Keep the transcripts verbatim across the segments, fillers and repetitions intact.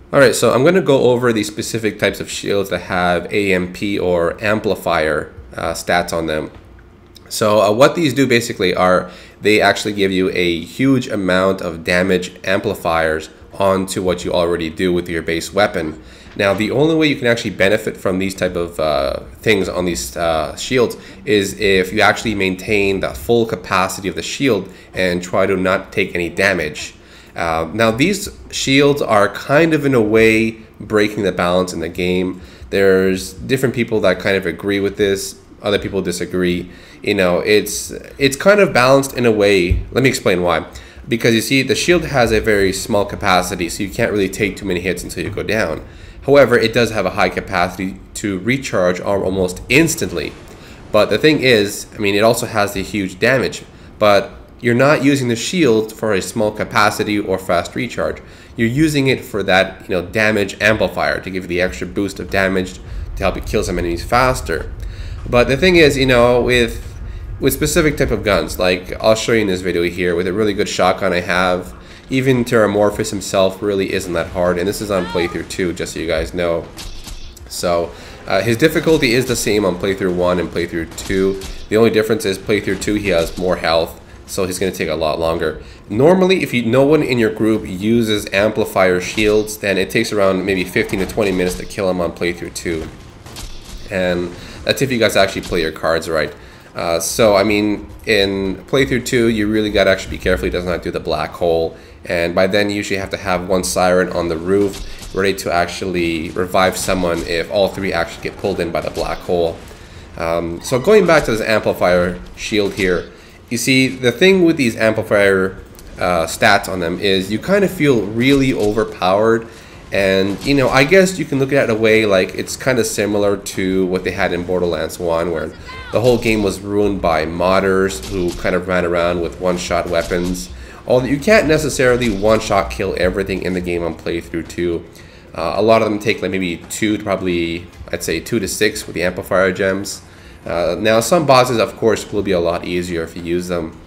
All right, so I'm going to go over the specific types of shields that have A M P or amplifier uh, stats on them. So uh, what these do basically are they actually give you a huge amount of damage amplifiers onto what you already do with your base weapon. Now, the only way you can actually benefit from these type of uh, things on these uh, shields is if you actually maintain the full capacity of the shield and try to not take any damage. Uh, now, these shields are kind of in a way breaking the balance in the game. There's different people that kind of agree with this. Other people disagree. You know, it's it's kind of balanced in a way. Let me explain why. Because you see, the shield has a very small capacity, so you can't really take too many hits until you go down. However, it does have a high capacity to recharge almost instantly. But the thing is, I mean, it also has the huge damage. But you're not using the shield for a small capacity or fast recharge. You're using it for that, you know, damage amplifier to give you the extra boost of damage to help you kill some enemies faster. But the thing is, you know, with with specific type of guns, like I'll show you in this video here, with a really good shotgun I have, even Terramorphous himself really isn't that hard, and this is on playthrough two, just so you guys know. So uh, his difficulty is the same on playthrough one and playthrough two. The only difference is playthrough two he has more health, so he's going to take a lot longer. Normally, if you, no one in your group uses amplifier shields, then it takes around maybe fifteen to twenty minutes to kill him on playthrough two. And that's if you guys actually play your cards right. Uh, so, I mean, in playthrough two, you really got to actually be careful he does not do the black hole. And by then, you usually have to have one siren on the roof ready to actually revive someone if all three actually get pulled in by the black hole. Um, so going back to this amplifier shield here, you see, the thing with these amplifier uh, stats on them is you kind of feel really overpowered. And, you know, I guess you can look at it in a way like it's kind of similar to what they had in Borderlands one, where the whole game was ruined by modders who kind of ran around with one-shot weapons. Although you can't necessarily one-shot kill everything in the game on playthrough two. Uh, a lot of them take like maybe two to probably, I'd say two to six with the amplifier gems. Uh, now, some bosses, of course, will be a lot easier if you use them.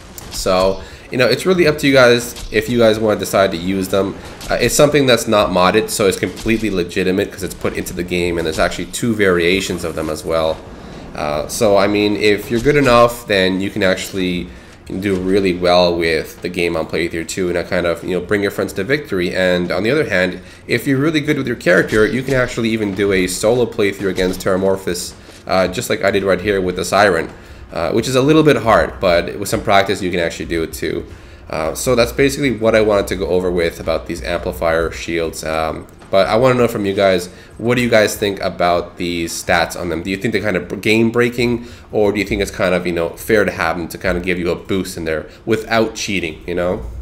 So, you know, it's really up to you guys if you guys want to decide to use them. Uh, it's something that's not modded, so it's completely legitimate because it's put into the game, and there's actually two variations of them as well. Uh, so, I mean, if you're good enough, then you can actually do really well with the game on playthrough two, and kind of, you know, bring your friends to victory. And on the other hand, if you're really good with your character, you can actually even do a solo playthrough against Terramorphous, uh, just like I did right here with the Siren. Uh, which is a little bit hard, but with some practice you can actually do it too. Uh, so that's basically what I wanted to go over with about these amplifier shields. Um, but I want to know from you guys, what do you guys think about these stats on them? Do you think they're kind of game breaking, or do you think it's kind of, you know, fair to have them to kind of give you a boost in there without cheating, you know?